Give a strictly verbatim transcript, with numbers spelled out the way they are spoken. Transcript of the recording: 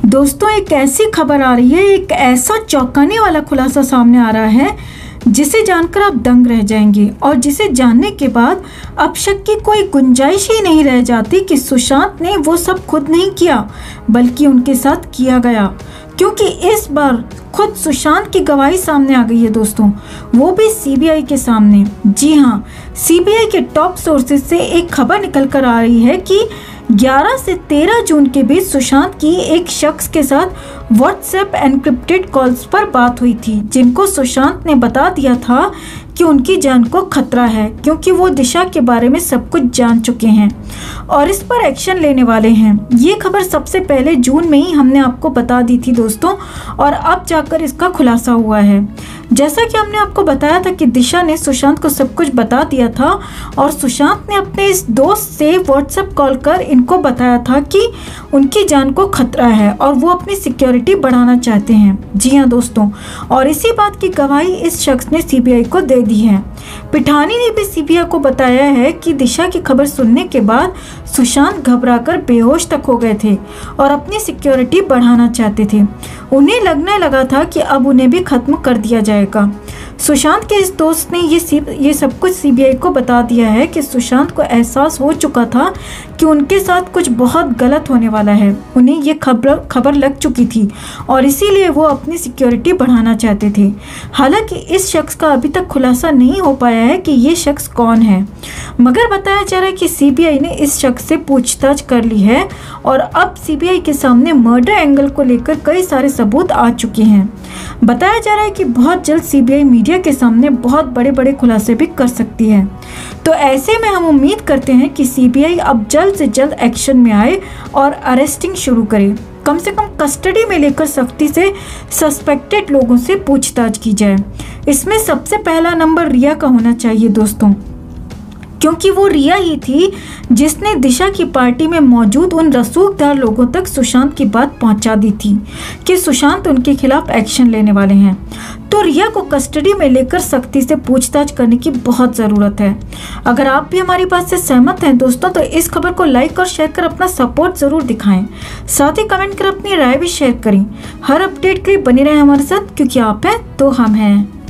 दोस्तों एक ऐसी खबर आ रही है, एक ऐसा चौंकाने वाला खुलासा सामने आ रहा है जिसे जानकर आप दंग रह जाएंगे और जिसे जानने के बाद अब शक की कोई गुंजाइश ही नहीं रह जाती कि सुशांत ने वो सब खुद नहीं किया बल्कि उनके साथ किया गया, क्योंकि इस बार खुद सुशांत की गवाही सामने आ गई है दोस्तों, वो भी सीबीआई के सामने। जी हाँ, सीबीआई के टॉप सोर्सेज से एक खबर निकल कर आ रही है कि ग्यारह से तेरह जून के बीच सुशांत की एक शख्स के साथ व्हाट्सएप एनक्रिप्टेड कॉल्स पर बात हुई थी, जिनको सुशांत ने बता दिया था कि उनकी जान को खतरा है, क्योंकि वो दिशा के बारे में सब कुछ जान चुके हैं और इस पर एक्शन लेने वाले हैं। ये खबर सबसे पहले जून में ही हमने आपको बता दी थी दोस्तों, और अब जाकर इसका खुलासा हुआ है। जैसा कि हमने आपको बताया था कि दिशा ने सुशांत को सब कुछ बता दिया था और सुशांत ने अपने इस दोस्त से व्हाट्सएप कॉल कर इनको बताया था कि उनकी जान को खतरा है और वो अपनी सिक्योरिटी बढ़ाना चाहते हैं। जी हाँ दोस्तों, और इसी बात की गवाही इस शख्स ने सीबीआई को दे दी है। पिठानी ने भी सीबीआई को बताया है कि दिशा की खबर सुनने के बाद सुशांत घबराकर बेहोश तक हो गए थे और अपनी सिक्योरिटी बढ़ाना चाहते थे। उन्हें लगने लगा था कि अब उन्हें भी खत्म कर दिया जाएगा। सुशांत के इस दोस्त ने ये ये सब कुछ सीबीआई को बता दिया है कि सुशांत को एहसास हो चुका था कि उनके साथ कुछ बहुत गलत होने वाला है। उन्हें ये खबर खबर लग चुकी थी और इसीलिए वो अपनी सिक्योरिटी बढ़ाना चाहते थे। हालांकि इस शख्स का अभी तक खुलासा नहीं हो पाया है कि ये शख्स कौन है, मगर बताया जा रहा है कि सीबीआई ने इस शख्स से पूछताछ कर ली है और अब सीबीआई के सामने मर्डर एंगल को लेकर कई सारे सबूत आ चुके हैं। बताया जा रहा है कि बहुत जल्द सीबीआई मीडिया के सामने बहुत बड़े बड़े खुलासे भी कर सकती है। तो ऐसे में हम उम्मीद करते हैं कि सीबीआई अब जल्द से जल्द एक्शन में आए और अरेस्टिंग शुरू करे। कम से कम कस्टडी में लेकर सख्ती से सस्पेक्टेड लोगों से पूछताछ की जाए। इसमें सबसे पहला नंबर रिया का होना चाहिए दोस्तों, क्योंकि वो रिया ही थी जिसने दिशा की पार्टी में मौजूद उन रसूखदार लोगों तक सुशांत की बात पहुंचा दी थी कि सुशांत उनके खिलाफ एक्शन लेने वाले हैं। तो रिया को कस्टडी में लेकर सख्ती से पूछताछ करने की बहुत ज़रूरत है। अगर आप भी हमारी बात से सहमत हैं दोस्तों, तो इस खबर को लाइक और शेयर कर अपना सपोर्ट ज़रूर दिखाएं। साथ ही कमेंट कर अपनी राय भी शेयर करें। हर अपडेट के लिए बने रहें हमारे साथ, क्योंकि आप हैं तो हम हैं।